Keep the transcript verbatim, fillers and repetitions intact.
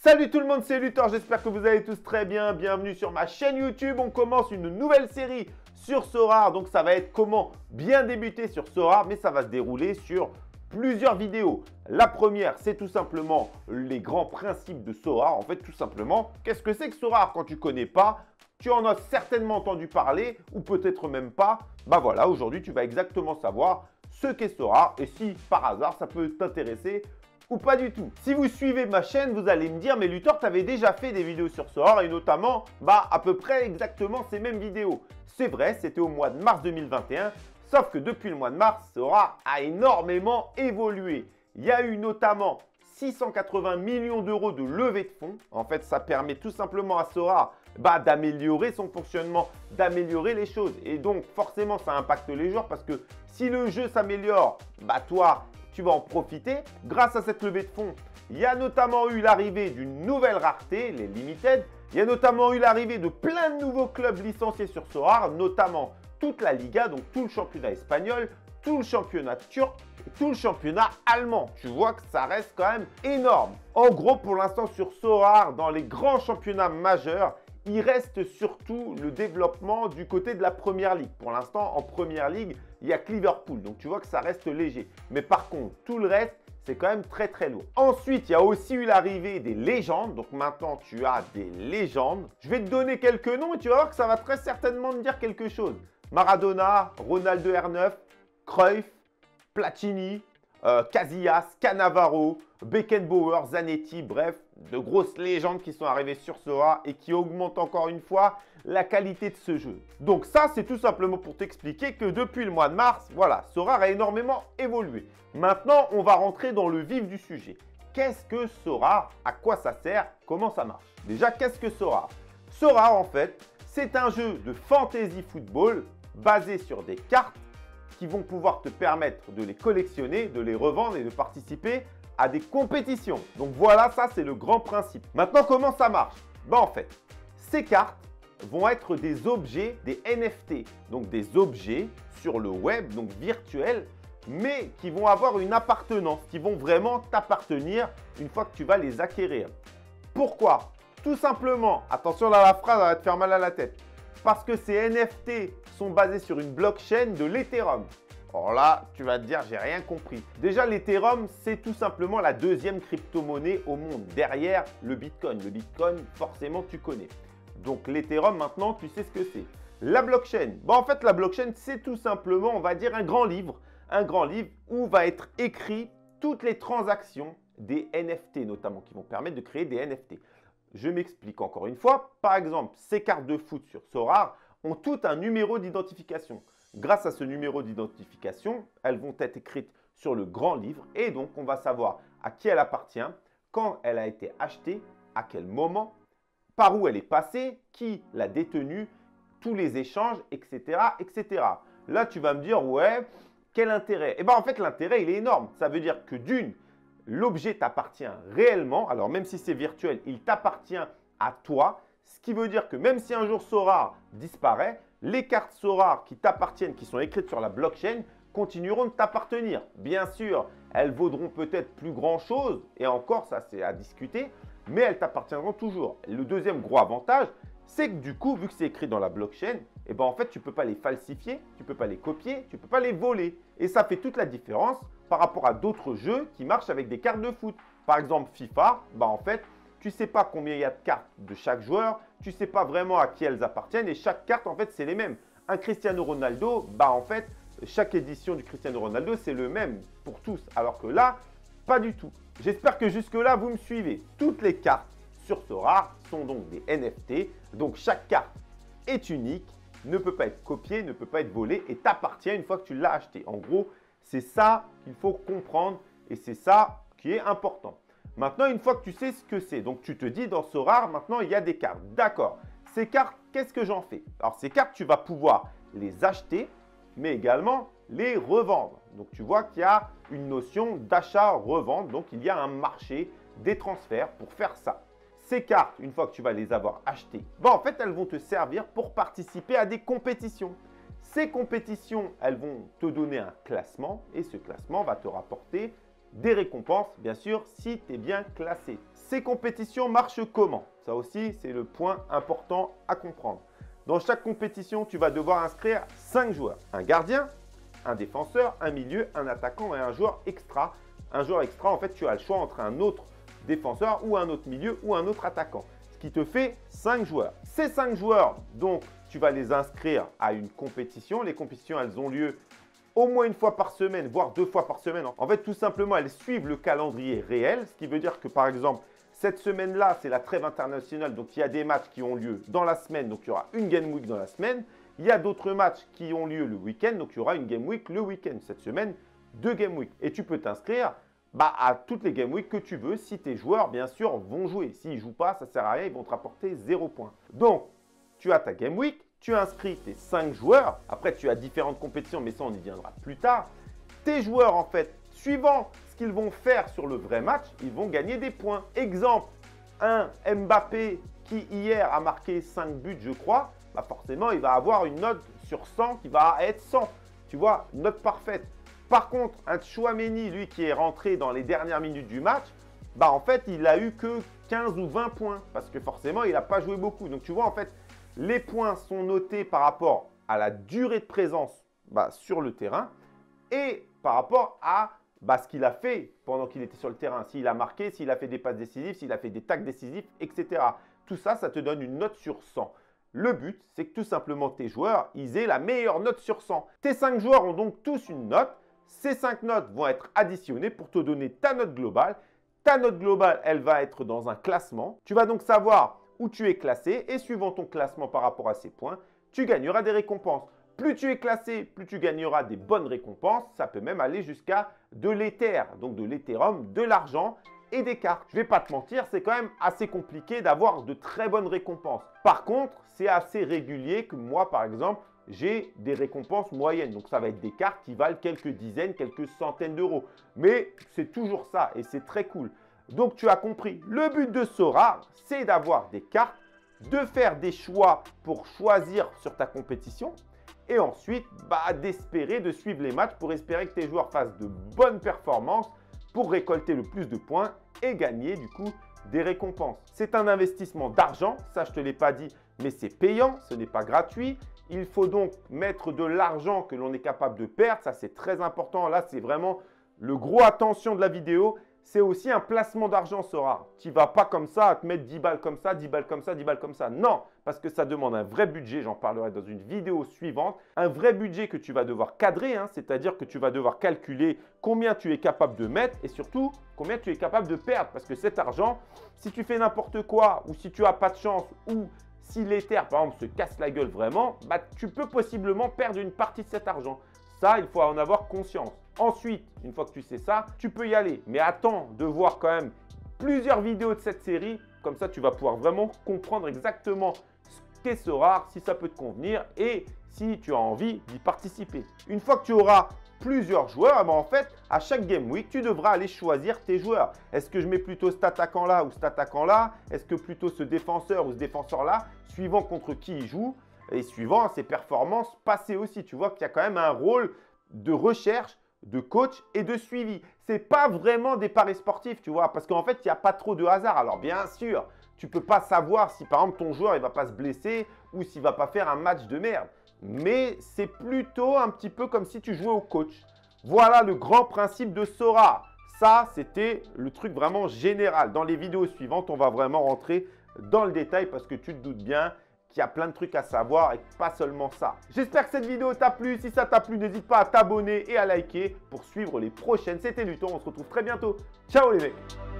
Salut tout le monde, c'est Luthor, j'espère que vous allez tous très bien. Bienvenue sur ma chaîne YouTube. On commence une nouvelle série sur Sorare. Donc ça va être comment bien débuter sur Sorare, mais ça va se dérouler sur plusieurs vidéos. La première, c'est tout simplement les grands principes de Sorare. En fait, tout simplement, qu'est-ce que c'est que Sorare? Quand tu ne connais pas, tu en as certainement entendu parler ou peut-être même pas. Bah voilà, aujourd'hui, tu vas exactement savoir ce qu'est Sorare et si par hasard, ça peut t'intéresser ou pas du tout. Si vous suivez ma chaîne, vous allez me dire, mais Luthor, tu avais déjà fait des vidéos sur Sorare et notamment, bah, à peu près exactement ces mêmes vidéos. C'est vrai, c'était au mois de mars deux mille vingt et un, sauf que depuis le mois de mars, Sorare a énormément évolué. Il y a eu notamment six cent quatre-vingts millions d'euros de levée de fonds. En fait, ça permet tout simplement à Sorare bah, d'améliorer son fonctionnement, d'améliorer les choses. Et donc, forcément, ça impacte les joueurs parce que si le jeu s'améliore, bah toi, tu vas en profiter. Grâce à cette levée de fonds, il y a notamment eu l'arrivée d'une nouvelle rareté, les Limited. Il y a notamment eu l'arrivée de plein de nouveaux clubs licenciés sur Sorare, notamment toute la Liga, donc tout le championnat espagnol, tout le championnat turc et tout le championnat allemand. Tu vois que ça reste quand même énorme. En gros, pour l'instant, sur Sorare, dans les grands championnats majeurs, il reste surtout le développement du côté de la Première Ligue. Pour l'instant, en Première Ligue, il n'y a que Liverpool. Donc, tu vois que ça reste léger. Mais par contre, tout le reste, c'est quand même très, très lourd. Ensuite, il y a aussi eu l'arrivée des légendes. Donc, maintenant, tu as des légendes. Je vais te donner quelques noms et tu vas voir que ça va très certainement te dire quelque chose. Maradona, Ronaldo R neuf, Cruyff, Platini, euh, Casillas, Cannavaro, Beckenbauer, Zanetti, bref, de grosses légendes qui sont arrivées sur Sorare et qui augmentent encore une fois la qualité de ce jeu. Donc ça, c'est tout simplement pour t'expliquer que depuis le mois de mars, voilà, Sorare a énormément évolué. Maintenant, on va rentrer dans le vif du sujet. Qu'est-ce que Sorare? À quoi ça sert? Comment ça marche? Déjà, qu'est-ce que Sorare? Sorare, en fait, c'est un jeu de fantasy football basé sur des cartes qui vont pouvoir te permettre de les collectionner, de les revendre et de participer à des compétitions. Donc voilà, ça c'est le grand principe. Maintenant, comment ça marche? Ben, en fait, ces cartes vont être des objets, des N F T, donc des objets sur le web, donc virtuels, mais qui vont avoir une appartenance, qui vont vraiment t'appartenir une fois que tu vas les acquérir. Pourquoi? Tout simplement, attention là, la phrase, elle va te faire mal à la tête. Parce que ces N F T sont basés sur une blockchain de l'Ethereum. Alors là, tu vas te dire, j'ai rien compris. Déjà, l'Ethereum, c'est tout simplement la deuxième crypto-monnaie au monde, derrière le Bitcoin. Le Bitcoin, forcément, tu connais. Donc, l'Ethereum, maintenant, tu sais ce que c'est. La blockchain. Bon, en fait, la blockchain, c'est tout simplement, on va dire, un grand livre. Un grand livre où va être écrit toutes les transactions des N F T, notamment, qui vont permettre de créer des N F T. Je m'explique encore une fois. Par exemple, ces cartes de foot sur Sorare ont tout un numéro d'identification. Grâce à ce numéro d'identification, elles vont être écrites sur le grand livre et donc on va savoir à qui elle appartient, quand elle a été achetée, à quel moment, par où elle est passée, qui l'a détenue, tous les échanges, et cetera, et cetera. Là, tu vas me dire, ouais, quel intérêt? Eh bien, en fait, l'intérêt, il est énorme. Ça veut dire que d'une, l'objet t'appartient réellement. Alors, même si c'est virtuel, il t'appartient à toi. Ce qui veut dire que même si un jour Sorare disparaît, les cartes Sorare qui t'appartiennent, qui sont écrites sur la blockchain, continueront de t'appartenir. Bien sûr, elles vaudront peut-être plus grand-chose, et encore, ça c'est à discuter, mais elles t'appartiendront toujours. Le deuxième gros avantage, c'est que du coup, vu que c'est écrit dans la blockchain, eh ben en fait, tu ne peux pas les falsifier, tu ne peux pas les copier, tu ne peux pas les voler. Et ça fait toute la différence par rapport à d'autres jeux qui marchent avec des cartes de foot. Par exemple, FIFA, bah en fait, tu ne sais pas combien il y a de cartes de chaque joueur, tu ne sais pas vraiment à qui elles appartiennent et chaque carte, en fait, c'est les mêmes. Un Cristiano Ronaldo, bah en fait, chaque édition du Cristiano Ronaldo, c'est le même pour tous. Alors que là, pas du tout. J'espère que jusque-là, vous me suivez. Toutes les cartes sur Sorare sont donc des N F T. Donc, chaque carte est unique, ne peut pas être copiée, ne peut pas être volée et t'appartient une fois que tu l'as acheté. En gros, c'est ça qu'il faut comprendre et c'est ça qui est important. Maintenant, une fois que tu sais ce que c'est, donc tu te dis dans Sorare, maintenant il y a des cartes. D'accord. Ces cartes, qu'est-ce que j'en fais? Alors, ces cartes, tu vas pouvoir les acheter, mais également les revendre. Donc, tu vois qu'il y a une notion d'achat-revente. Donc, il y a un marché des transferts pour faire ça. Ces cartes, une fois que tu vas les avoir achetées, ben, en fait, elles vont te servir pour participer à des compétitions. Ces compétitions, elles vont te donner un classement et ce classement va te rapporter des récompenses, bien sûr, si tu es bien classé. Ces compétitions marchent comment? Ça aussi, c'est le point important à comprendre. Dans chaque compétition, tu vas devoir inscrire cinq joueurs. Un gardien, un défenseur, un milieu, un attaquant et un joueur extra. Un joueur extra, en fait, tu as le choix entre un autre défenseur ou un autre milieu ou un autre attaquant. Ce qui te fait cinq joueurs. Ces cinq joueurs, donc, tu vas les inscrire à une compétition. Les compétitions, elles ont lieu au moins une fois par semaine, voire deux fois par semaine. En fait, tout simplement, elles suivent le calendrier réel. Ce qui veut dire que, par exemple, cette semaine-là, c'est la trêve internationale. Donc, il y a des matchs qui ont lieu dans la semaine. Donc, il y aura une Game Week dans la semaine. Il y a d'autres matchs qui ont lieu le week-end. Donc, il y aura une Game Week le week-end. Cette semaine, deux Game Week. Et tu peux t'inscrire bah, à toutes les Game Week que tu veux si tes joueurs, bien sûr, vont jouer. S'ils ne jouent pas, ça ne sert à rien. Ils vont te rapporter zéro point. Donc, tu as ta Game Week. Tu inscris tes cinq joueurs. Après, tu as différentes compétitions, mais ça, on y viendra plus tard. Tes joueurs, en fait, suivant ce qu'ils vont faire sur le vrai match, ils vont gagner des points. Exemple, un Mbappé qui hier a marqué cinq buts, je crois, bah forcément, il va avoir une note sur cent qui va être cent. Tu vois, note parfaite. Par contre, un Tchouaméni, lui, qui est rentré dans les dernières minutes du match, bah en fait, il a eu que quinze ou vingt points parce que forcément, il n'a pas joué beaucoup. Donc, tu vois, en fait, les points sont notés par rapport à la durée de présence bah, sur le terrain et par rapport à bah, ce qu'il a fait pendant qu'il était sur le terrain. S'il a marqué, s'il a fait des passes décisives, s'il a fait des tacles décisifs, et cetera. Tout ça, ça te donne une note sur cent. Le but, c'est que tout simplement tes joueurs, ils aient la meilleure note sur cent. Tes cinq joueurs ont donc tous une note. Ces cinq notes vont être additionnées pour te donner ta note globale. Ta note globale, elle va être dans un classement. Tu vas donc savoir où tu es classé et suivant ton classement par rapport à ces points, tu gagneras des récompenses. Plus tu es classé, plus tu gagneras des bonnes récompenses. Ça peut même aller jusqu'à de l'Ether, donc de l'Ethereum, de l'argent et des cartes. Je ne vais pas te mentir, c'est quand même assez compliqué d'avoir de très bonnes récompenses. Par contre, c'est assez régulier que moi, par exemple, j'ai des récompenses moyennes. Donc, ça va être des cartes qui valent quelques dizaines, quelques centaines d'euros. Mais c'est toujours ça et c'est très cool. Donc, tu as compris, le but de Sorare, c'est d'avoir des cartes, de faire des choix pour choisir sur ta compétition et ensuite bah, d'espérer, de suivre les matchs pour espérer que tes joueurs fassent de bonnes performances pour récolter le plus de points et gagner du coup des récompenses. C'est un investissement d'argent, ça je ne te l'ai pas dit, mais c'est payant, ce n'est pas gratuit. Il faut donc mettre de l'argent que l'on est capable de perdre, ça c'est très important. Là, c'est vraiment le gros attention de la vidéo. C'est aussi un placement d'argent Sorare. Tu ne vas pas comme ça à te mettre dix balles comme ça, dix balles comme ça, dix balles comme ça. Non, parce que ça demande un vrai budget. J'en parlerai dans une vidéo suivante. Un vrai budget que tu vas devoir cadrer, hein, c'est-à-dire que tu vas devoir calculer combien tu es capable de mettre et surtout combien tu es capable de perdre. Parce que cet argent, si tu fais n'importe quoi ou si tu n'as pas de chance ou si l'Ether, par exemple, se casse la gueule vraiment, bah, tu peux possiblement perdre une partie de cet argent. Ça, il faut en avoir conscience. Ensuite, une fois que tu sais ça, tu peux y aller. Mais attends de voir quand même plusieurs vidéos de cette série. Comme ça, tu vas pouvoir vraiment comprendre exactement ce qu'est Sorare, si ça peut te convenir et si tu as envie d'y participer. Une fois que tu auras plusieurs joueurs, eh ben en fait, à chaque Game Week, tu devras aller choisir tes joueurs. Est-ce que je mets plutôt cet attaquant-là ou cet attaquant-là? Est-ce que plutôt ce défenseur ou ce défenseur-là, suivant contre qui il joue et suivant ses performances passées aussi. Tu vois qu'il y a quand même un rôle de recherche, de coach et de suivi. Ce n'est pas vraiment des paris sportifs, tu vois, parce qu'en fait, il n'y a pas trop de hasard. Alors, bien sûr, tu ne peux pas savoir si, par exemple, ton joueur ne va pas se blesser ou s'il ne va pas faire un match de merde. Mais c'est plutôt un petit peu comme si tu jouais au coach. Voilà le grand principe de Sorare. Ça, c'était le truc vraiment général. Dans les vidéos suivantes, on va vraiment rentrer dans le détail parce que tu te doutes bien qu'il y a plein de trucs à savoir et pas seulement ça. J'espère que cette vidéo t'a plu. Si ça t'a plu, n'hésite pas à t'abonner et à liker pour suivre les prochaines. C'était Luton, on se retrouve très bientôt. Ciao les mecs!